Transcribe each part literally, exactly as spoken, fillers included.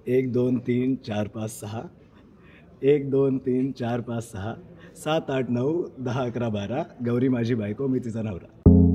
एक दोन तीन चार पाच सहा एक दोन तीन चार पाच सहा सात आठ नऊ दहा अकरा बारा गौरी माझी बायको मी तिचा नवरा.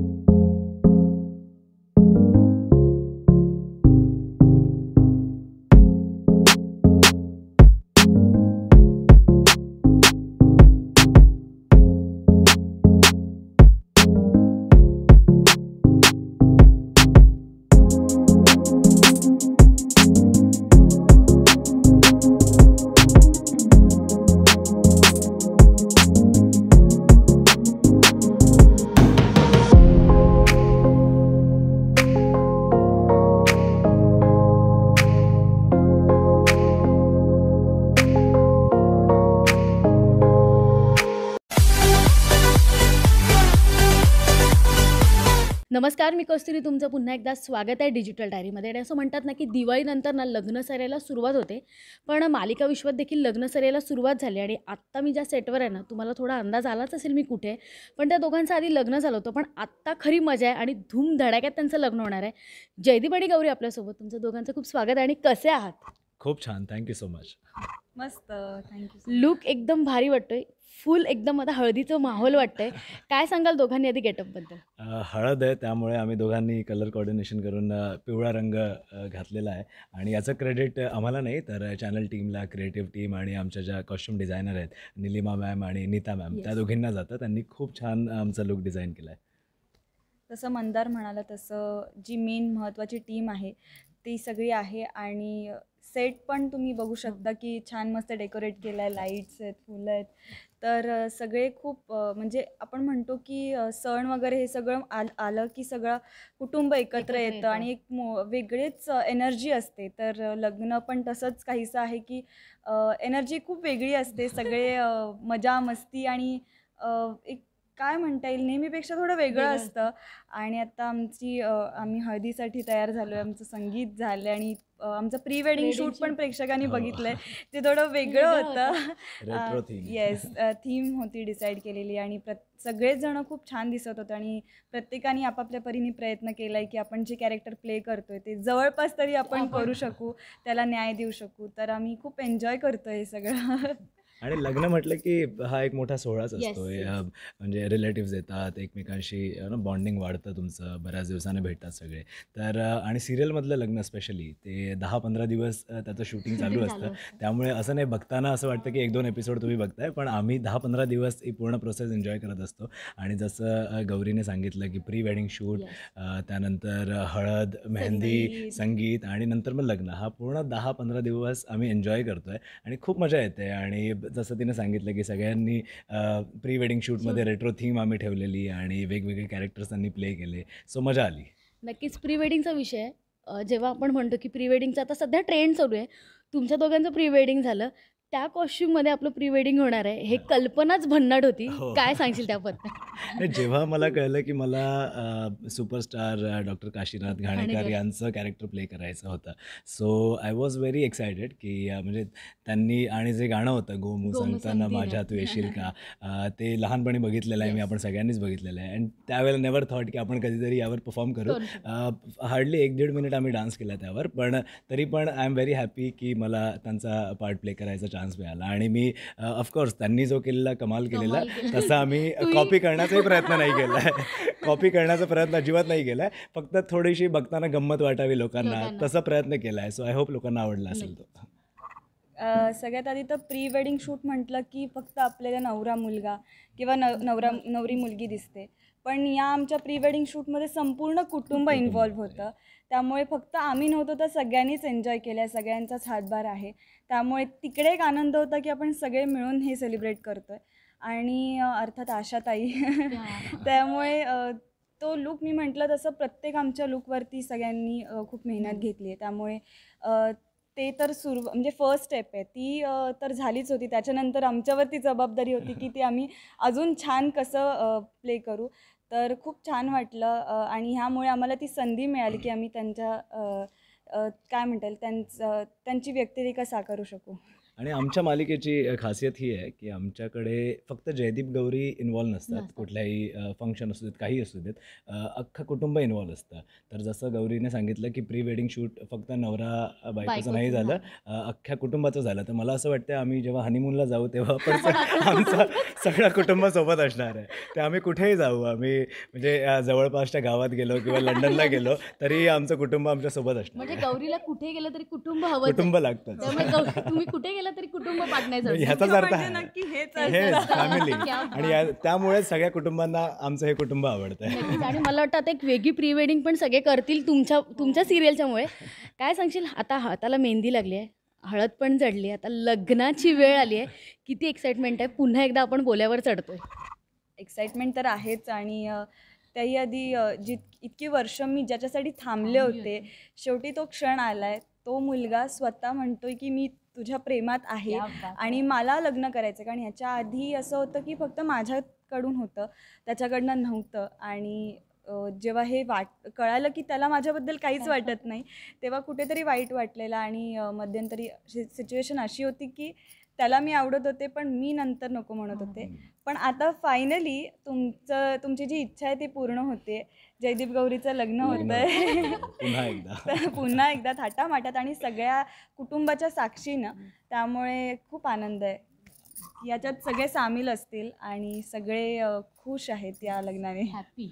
नमस्कार, मी कस्तुरी. तुमचं पुन्हा एकदा स्वागत आहे डिजिटल डायरीमध्ये. आणि असं म्हणतात ना की दिवाळीनंतर ना लग्न सरायला सुरुवात होते, पण मालिका विश्वात देखील लग्न सरायला सुरुवात झाली. आणि आत्ता मी ज्या सेटवर आहे ना, तुम्हाला थोडा अंदाज आलाच असेल मी कुठे, पण त्या दोघांचं आधी लग्न झालं होतं. पण आत्ता खरी मजा आहे आणि धूमधडाक्यात त्यांचं लग्न होणार आहे. जयदीप आणि गौरी आपल्यासोबत. तुमचं दोघांचं खूप स्वागत आहे. आणि कसे आहात? खूप छान, थँक्यू सो मच. मस्त, थँक्यू. लुक एकदम भारी वाटतोय, फुल एकदम आता हळदीचं माहोल वाटतंय. काय सांगाल दोघांनी आधी गेटअपबद्दल? हळद आहे त्यामुळे आम्ही दोघांनी कलर कोऑर्डिनेशन करून पिवळा रंग घातलेला आहे. आणि याचं क्रेडिट आम्हाला नाही तर चॅनल टीमला, क्रिएटिव्ह टीम आणि आमच्या ज्या कॉस्ट्युम डिझायनर आहेत निलिमा मॅम आणि नीता मॅम, त्या दोघींना जातं. त्यांनी खूप छान आमचा लुक डिझाईन केला आहे. तसं मंदार म्हणाला तसं जी मेन महत्त्वाची टीम आहे ती सगळी आहे. आणि सेट पण तुम्ही बघू शकता की छान मस्त डेकोरेट केलं आहे, लाईट्स आहेत, फुलं आहेत. तर सगळे खूप म्हणजे आपण म्हणतो की सण वगैरे हे सगळं आल आलं की सगळं कुटुंब एकत्र येतं आणि एक मो वेगळीच एनर्जी असते. तर लग्न पण तसंच काहीसं आहे की एनर्जी खूप वेगळी असते. सगळे मजा मस्ती आणि एक काय म्हणता येईल नेहमीपेक्षा थोडं वेगळं असतं. आणि आता आमची आम्ही हळदीसाठी तयार झालो आहे, आमचं संगीत झालं आणि आमचं प्री वेडिंग शूट पण प्रेक्षकांनी बघितलंय. ते थोडं वेगळं होतं. येस, थीम होती डिसाईड केलेली आणि प्र सगळेच जण खूप छान दिसत होते. आणि प्रत्येकाने आपापल्या परीने प्रयत्न केला आहे की आपण जे कॅरेक्टर प्ले करतोय ते जवळपास तरी आपण करू शकू, त्याला न्याय देऊ शकू. तर आम्ही खूप एन्जॉय करतोय हे सगळं. आणि लग्न म्हटलं की हा एक मोठा सोहळाच असतो. म्हणजे रिलेटिव्स येतात, एकमेकांशी ना बॉन्डिंग वाढतं तुमचं, बऱ्याच दिवसाने भेटतात सगळे. तर आणि सिरियलमधलं लग्न स्पेशली ते दहा पंधरा दिवस त्याचं शूटिंग चालू असतं. त्यामुळे असं नाही बघताना असं वाटतं की एक दोन एपिसोड तुम्ही बघताय, पण आम्ही दहा पंधरा दिवस ही पूर्ण प्रोसेस एन्जॉय करत असतो. आणि जसं गौरीने सांगितलं की प्री वेडिंग शूट, त्यानंतर हळद, मेहंदी, संगीत आणि नंतर मग लग्न, हा पूर्ण दहा पंधरा दिवस आम्ही एन्जॉय करतोय आणि खूप मजा येते. आणि जसं तिने सांगितलं की सगळ्यांनी प्री वेडिंग शूटमध्ये रेट्रो थीम आम्ही ठेवलेली आणि वेगवेगळे कॅरेक्टर्स त्यांनी प्ले केले. सो मजा आली. नक्कीच प्री वेडिंगचा विषय जेव्हा आपण म्हणतो की प्री वेडिंगचा आता सध्या ट्रेंड चालू आहे, तुमच्या दोघांचं प्री वेडिंग झालं, त्या कॉस्ट्यूममध्ये आपलं प्री वेडिंग होणार आहे, हे कल्पनाच भन्नाट होती. काय सांगशील त्याबद्दल? जेव्हा मला कळलं की मला सुपरस्टार डॉक्टर काशीनाथ घाणेकर यांचं कॅरेक्टर प्ले करायचं होतं, so I was very excited की म्हणजे त्यांनी आणि जे गाणं होतं गोमू सांगताना माझ्या तू येशील का, ते लहानपणी बघितलेलं आहे मी, आपण सगळ्यांनीच बघितलेलं आहे. अँड त्यावेळेला नेवर थॉट की आपण कधीतरी यावर परफॉर्म करू. हार्डली एक दीड मिनिट आम्ही डान्स केला त्यावर, पण तरी पण आय एम व्हेरी हॅपी की मला त्यांचा पार्ट प्ले करायचा चान्स मिळाला. आणि मी ऑफकोर्स त्यांनी जो केलेला कमाल केलेला तसा आम्ही कॉपी करण्याचाही प्रयत्न नाही केला आहे. कॉपी करण्याचा प्रयत्न अजिबात नाही केला आहे, फक्त थोडीशी बघताना गंमत वाटावी लोकांना तसा प्रयत्न केला आहे. सो आय होप लोकांना आवडला असेल तो. सगळ्यात आधी तर प्री वेडिंग शूट म्हटलं की फक्त आपल्याला नवरा मुलगा किंवा न नवरा नवरी मुलगी दिसते, पण या आमच्या प्री वेडिंग शूटमध्ये संपूर्ण कुटुंब इन्व्हॉल्व्ह होतं. त्यामुळे फक्त आम्ही नव्हतो तर सगळ्यांनीच एन्जॉय केलं आहे, सगळ्यांचाच हातभार आहे. त्यामुळे तिकडे एक आनंद होता की आपण सगळे मिळून हे सेलिब्रेट करतो आहे. आणि अर्थात आशाताई त्यामुळे तो लूक मी म्हटलं तसं प्रत्येक आमच्या लूकवरती सगळ्यांनी खूप मेहनत घेतली आहे. त्यामुळे ते तर सुरू म्हणजे फर्स्ट स्टेप आहे ती तर झालीच होती. त्याच्यानंतर आमच्यावरती जबाबदारी होती की ती आम्ही अजून छान कसं प्ले करू. तर खूप छान वाटलं आणि ह्यामुळे आम्हाला ती संधी मिळाली की आम्ही त्यांच्या काय म्हणता येईल त्यांचं त्यांची व्यक्तिरेखा साकारू शकू. आणि आमच्या मालिकेची खासियत ही आहे की आमच्याकडे फक्त जयदीप गौरी इन्व्हॉल्व नसतात. कुठल्याही फंक्शन असू देत, काही असू देत, अख्खं कुटुंब इन्व्हॉल्व असतं. तर जसं गौरीने सांगितलं की प्री वेडिंग शूट फक्त नवरा बायकोचं नाही झालं, अख्ख्या कुटुंबाचं झालं. तर मला असं वाटतं आम्ही जेव्हा हनीमूनला जाऊ तेव्हा पण आमचं सगळं कुटुंब सोबत असणार आहे. ते आम्ही कुठेही जाऊ, आम्ही म्हणजे जवळपासच्या गावात गेलो किंवा लंडनला गेलो तरी आमचं कुटुंब आमच्या सोबत असणार. म्हणजे गौरीला कुठे गेलं तरी कुटुंब हवं, कुटुंब लागतं. त्यामुळे तुम्ही कुठे गेला तरी कुटुंब पाठण्याचं ह्याचाच अर्थ आहे नक्की हेच हेच फॅमिली. आणि त्यामुळे सगळ्या कुटुंबांना आमचं हे कुटुंब आवडतं. आणि मला वाटतं आता एक वेगळी प्री वेडिंग पण सगळे करतील तुमच्या तुमच्या सिरियलच्यामुळे. काय सांगशील, आता हाताला मेहंदी लागली आहे, हळद पण चढली, आता लग्नाची वेळ आली आहे, किती एक्साइटमेंट आहे, पुन्हा एकदा आपण बोल्यावर चढतोय. एक्साइटमेंट तर आहेच. आणि त्याही आधी जी इतकी वर्ष मी ज्याच्यासाठी थांबले होते, शेवटी तो क्षण आलाय. तो मुलगा स्वतः म्हणतोय की मी तुझ्या प्रेमात आहे आणि मला लग्न करायचं. कारण ह्याच्या आधी असं होतं की फक्त माझ्याकडून होतं, त्याच्याकडनं नव्हतं. आणि जेव्हा हे वाट कळालं की त्याला माझ्याबद्दल काहीच वाटत नाही, तेव्हा कुठेतरी वाईट वाटलेलं. आणि मध्यंतरी सिच्युएशन अशी होती की त्याला मी आवडत होते पण मी नंतर नको म्हणत होते. पण आता फायनली तुमचं तुमची जी इच्छा आहे ती पूर्ण होते. जयदीप गौरीचं लग्न होतं आहे पुन्हा एकदा पुन्हा एकदा थाटामाटात आणि सगळ्या कुटुंबाच्या साक्षीनं. त्यामुळे खूप आनंद आहे. याच्यात सगळे सामील असतील आणि सगळे खुश आहेत या लग्नाने.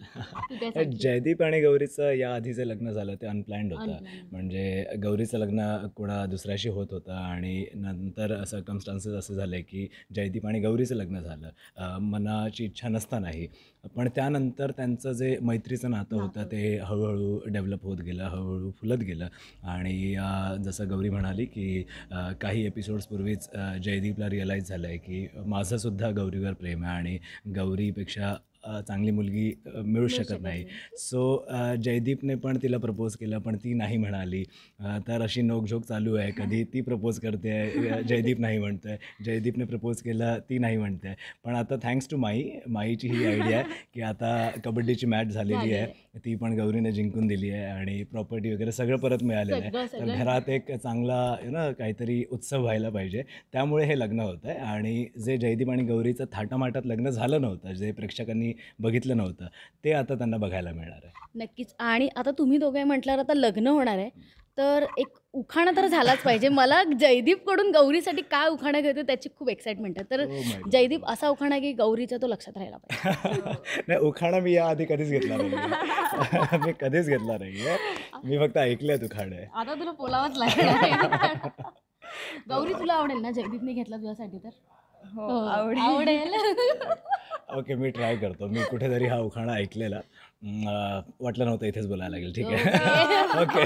जयदीप आणि गौरीचं या आधीचं लग्न झालं ते अनप्लॅन्ड होतं. म्हणजे गौरीचं लग्न कोणा दुसऱ्याशी होत होतं आणि नंतर सर्कमस्टान्सेस असे झाले की जयदीप आणि गौरीचं लग्न झालं मनाची इच्छा नसतानाही. पण त्यानंतर त्यांचं जे मैत्रीचं नातं होतं ते हळूहळू डेव्हलप होत गेलं, हळूहळू फुलत गेलं. आणि जसं गौरी म्हणाली की काही एपिसोड्सपूर्वीच जयदीपला रिअलाईज झालं आहे की माझंसुद्धा गौरीवर प्रेम आहे आणि गौरीपेक्षा चांगली मुलगी मिळू शकत नाही. सो जयदीपने पण तिला प्रपोज केलं पण ती नाही म्हणाली. तर अशी नोकझोक चालू आहे. कधी ती प्रपोज करते आहे, जयदीप नाही म्हणतो आहे, जयदीपने प्रपोज केलं ती नाही म्हणते आहे. पण आता thanks to my माईची he idea आहे की आता कबड्डीची मॅच झालेली आहे, ती पण गौरीने जिंकून दिली आहे आणि प्रॉपर्टी वगैरे सगळं परत मिळालेलं आहे. तर घरात एक चांगला यु नो काहीतरी उत्सव व्हायला पाहिजे. त्यामुळे हे लग्न होतं आहे. आणि जे जयदीप आणि गौरीचं थाटामाटात लग्न झालं नव्हतं, जे प्रेक्षकांनी बघितलं नव्हतं, ते आता त्यांना बघायला मिळणार आहे. नक्कीच. आणि आता तुम्ही दोघे म्हटल्यावर आता लग्न होणार आहे तर एक उखाणा तर झालाच पाहिजे. मला जयदीपकडून गौरीसाठी काय उखाणा घेतो त्याची खूप एक्साइटमेंट आहे. तर जयदीप असा उखाणा की गौरीचा तो लक्षात राहायला पाहिजे. नाही, उखाणा मी याआधी कधीच घेतला नाही. मी कधीच घेतला नाही आहे. मी फक्त ऐकले उखाणे. आता तुला बोलावंच लागणार. गौरी तुला आवडेल ना जयदीपने घेतला तुझ्यासाठी तर? हो आवडेल आवडेल. ओके, मी ट्राय करतो. मी कुठेतरी हा उखाणा ऐकलेला, वाटलं नव्हतं इथेच बोलायला लागेल. ठीक आहे. ओके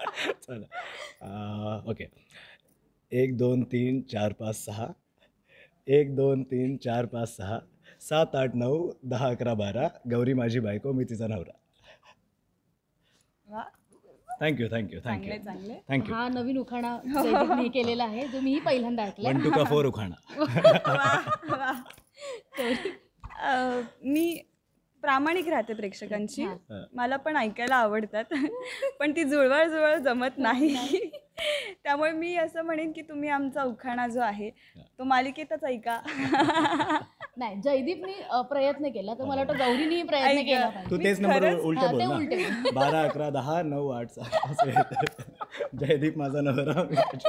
चला. ओके. एक दोन तीन चार पाच सहा, एक दोन तीन चार पाच सहा, सात आठ नऊ दहा अकरा बारा, गौरी माझी बायको मी तिचा नवरा. Thank you thank you thank you thank you. हा नवीन उखाणा जयदीपने केलेला आहे जो मी पहिल्यांदा ऐकला. वन टू का फोर उखाणा. मी प्रामाणिक राहते प्रेक्षकांची. मला पण ऐकायला आवडतात पण ती जुळवळ जुळवळ जमत नाही. त्यामुळे मी असं म्हणेन की तुम्ही आमचा उखाणा जो आहे तो मालिकेतच ऐका. नाही, जयदीपनी प्रयत्न केला तर मला वाटतं गौरीने प्रयत्न केला. तू तेच नंबर उलटे बोल ना. बारा अकरा दहा नऊ आठ सहा. जयदीप माझा नवरा.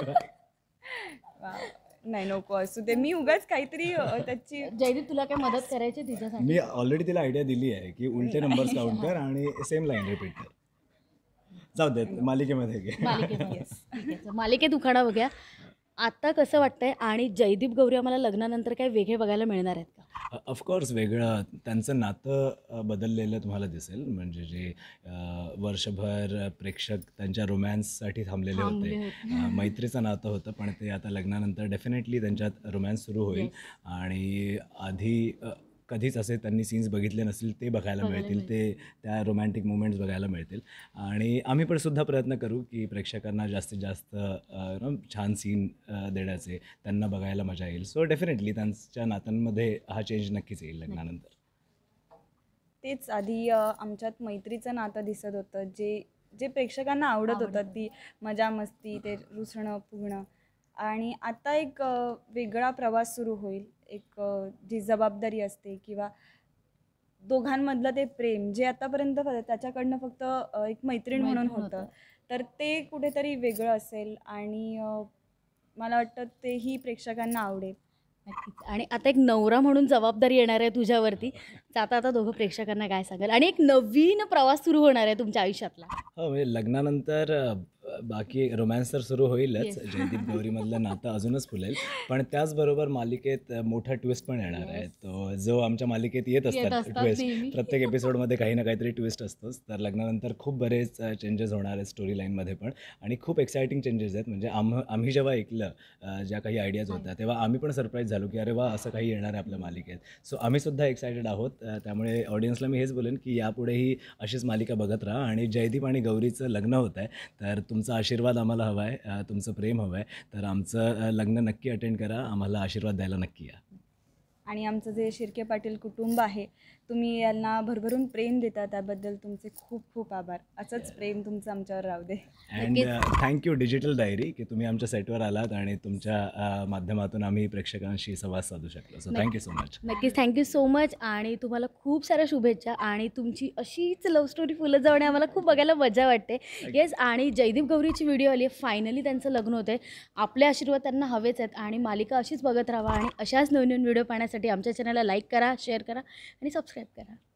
नाही नको असू दे. मी उगाच काहीतरी त्याची. जयदीप तुला काय मदत करायची तिच्यासाठी? मी ऑलरेडी तिला आयडिया दिली आहे की उलटे नंबर्स काउंट कर आणि सेम लाईन रिपीट कर. जाऊ दे मालिकेमध्ये घे. मालिकेत मालिकेत उखाणा बघूया. आता कसं वाटतंय आणि जयदीप गौरी आम्हाला लग्नानंतर काय वेगळे बघायला मिळणार आहेत का? ऑफकोर्स वेगळं त्यांचं नातं बदललेलं तुम्हाला दिसेल. म्हणजे जे वर्षभर प्रेक्षक त्यांच्या रोमॅन्ससाठी थांबलेले होते, मैत्रीचं नातं होतं, पण ते आता लग्नानंतर डेफिनेटली त्यांच्यात रोमॅन्स सुरू होईल. आणि आधी कधीच असे त्यांनी सीन्स बघितले नसतील ते बघायला मिळतील, ते त्या रोमॅन्टिक मुमेंट्स बघायला मिळतील. आणि आम्ही पण सुद्धा प्रयत्न करू की प्रेक्षकांना जास्तीत जास्त छान सीन देण्याचे, त्यांना बघायला मजा येईल. सो डेफिनेटली त्यांच्या नात्यांमध्ये हा चेंज नक्कीच येईल लग्नानंतर. तेच आधी आमच्यात मैत्रीचं नातं दिसत होतं जे जे प्रेक्षकांना आवडत होतं, ती मजा मस्ती, ते रुसणं फुगणं. आणि आता एक अ, वेगळा प्रवास सुरू होईल. एक अ, जी जबाबदारी असते किंवा दोघांमधलं ते प्रेम जे आतापर्यंत फ त्याच्याकडनं फक्त अ, एक मैत्रीण म्हणून मैत्रीण होतं. होतं. तर ते कुठेतरी वेगळं असेल आणि अ, मला वाटतं तेही प्रेक्षकांना आवडेल. नक्कीच. आणि आता एक नवरा म्हणून जबाबदारी येणार आहे तुझ्यावरती. तर आता आता दोघं प्रेक्षकांना काय सांगाल? आणि एक नवीन प्रवास सुरू होणार आहे तुमच्या आयुष्यातला. हो, म्हणजे लग्नानंतर अ, बाकी रोमॅन्स तर सुरू होईलच. येस. जयदीप गौरीमधलं नातं अजूनच फुलेल. पण त्याचबरोबर मालिकेत अ, मोठा ट्विस्ट पण येणार आहे. येस. तो जो आमच्या मालिकेत येत येत असतात असतात ट्विस्ट. नेहमी. प्रत्येक एपिसोडमध्ये काही ना काहीतरी ट्विस्ट असतोच. तर लग्नानंतर खूप बरेच चेंजेस होणार आहेत स्टोरी लाईनमध्ये पण आणि खूप एक्सायटिंग चेंजेस आहेत. म्हणजे आम्हा आम्ही जेव्हा ऐकलं अ, ज्या काही आयडियाज होत्या तेव्हा आम्ही पण सरप्राईज झालो, की अरे वाह! असं काही येणार आहे आपल्या मालिकेत. सो आम्ही सुद्धा एक्सायटेड आहोत. अ, त्यामुळे ऑडियन्सला मी हेच बोलेन, की यापुढेही अशीच मालिका बघत राहा आणि जयदीप आणि गौरीचं लग्न होत आहे. तर तुमचा आशीर्वाद आम्हाला हवा आहे, अ, तुमचं प्रेम हवं आहे. तर आमचं अ, लग्न नक्की अटेंड करा. आम्हाला आशीर्वाद द्यायला नक्की या. आणि आमचं जे शिर्के पाटील कुटुंब आहे, तुम्ही यांना भरभरून प्रेम देता त्याबद्दल तुमचे खूप खूप आभार. असंच प्रेम तुमचं आमच्यावर राहू दे. अँड थँक्यू डिजिटल डायरी, की तुम्ही आमच्या सेटवर आलात आणि तुमच्या अ, माध्यमातून आम्ही प्रेक्षकांशी संवाद साधू शकलो. So thank you so much. नक्कीच. Thank you so much. आणि तुम्हाला खूप साऱ्या शुभेच्छा. आणि तुमची अशीच लव्ह स्टोरी फुलत जाऊ आणि आम्हाला खूप बघायला मजा वाटते. येस. आणि जयदीप गौरीची व्हिडिओ आली आहे. फायनली त्यांचं लग्न होतं आहे. आपले आशीर्वाद त्यांना हवेच आहेत आणि मालिका अशीच बघत राहा आणि अशाच नवीन नवीन व्हिडिओ पाहण्यासाठी आमच्या चॅनलला लाईक करा, शेअर करा आणि सबस्क्राईब करा.